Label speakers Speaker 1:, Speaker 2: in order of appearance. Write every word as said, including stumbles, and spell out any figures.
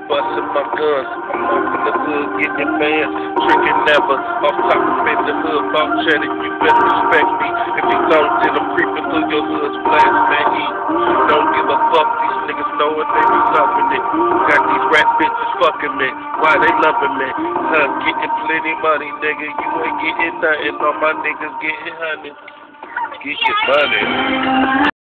Speaker 1: busting my guns. I'm off in the hood, getting bands, drinking never. Off top of in the hood, about cheddar, you better respect me. If you don't, then I'm creeping through your hood's blast, man. He don't give a fuck, these niggas know it, they be loving it. Got these rap bitches fucking me, why they loving me? Huh, getting plenty money, nigga, you ain't getting nothing. All my niggas getting honey, getting money.